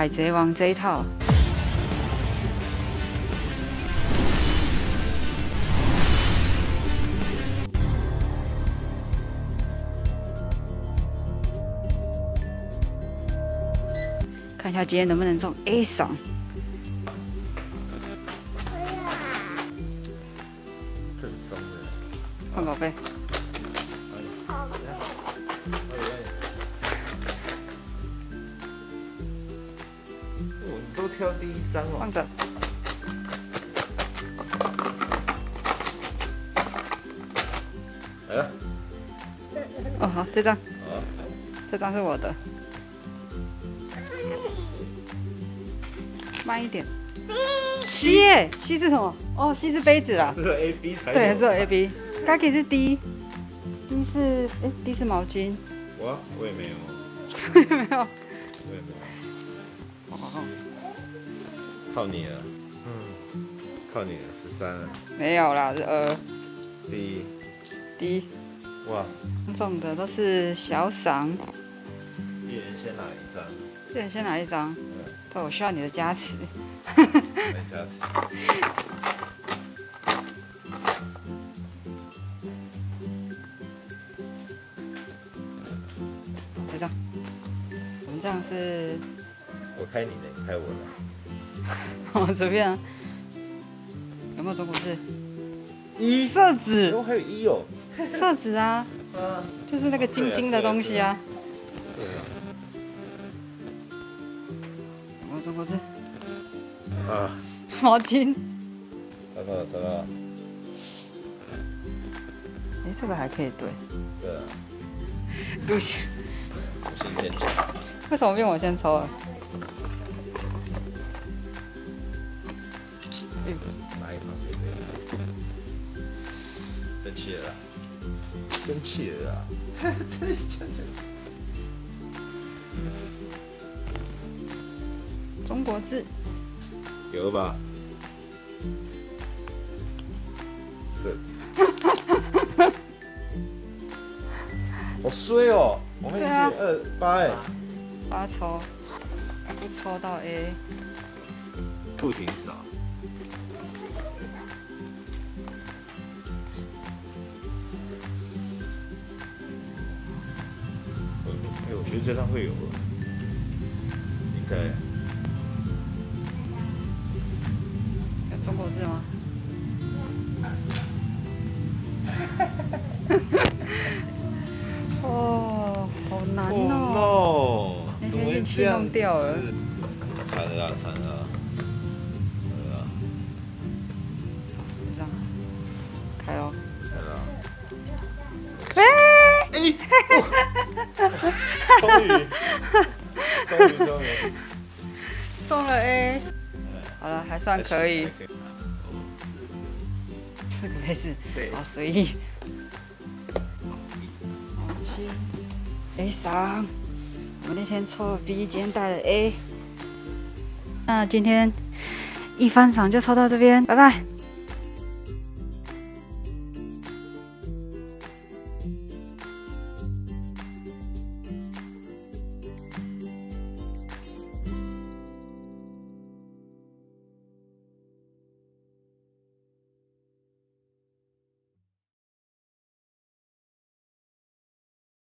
海贼王这一套。看一下今天能不能中 A 赏。 正宗的。 换宝贝。 你都挑第一张哦。 放着。 来了。 哦，好，这张。 好。 这张是我的。 慢一点。C 耶 ，C 是什么？哦 ，C 是杯子啦。 只有 A B 才有。 对，只有 A B。Gaki 是 D，D 是D 是毛巾。 我也没有。 没有。 我也没有。 哦。 靠你了。靠你了，13了。 没有啦，是 D。哇。 中的都是小赏。 一人先拿一张。 一人先拿一张。对，我需要你的加持。 来加持。 这张，我们这样是。 我开你的，你开我的。 哦，随便啊。有没有中国字？ 一。 色纸。 哦，还有一哦。 色纸啊。就是那个晶晶的东西啊。 对啊。 有没有中国字？ 啊， 毛巾。 找到。 哎，这个还可以对。 对啊。 不行。 我先捡起来。 为什么变我先抽了？ 拿一张随便。生气了啦！生气了啦！ 中国字。 有了吧？是。好衰哦！我们已经28哎。 8抽，不抽到 A。 不挺少。我觉得这张会有，应该。 中国字吗？哦，好难哦！那天运气弄掉了。 惨了！ 这张，开喽！ 终于， 中了 A。好了，还算可以。 4个杯子，好随意。毛巾 A 赏，我们那天抽了 B， 今天带了 A。那今天一番赏就抽到这边，拜拜。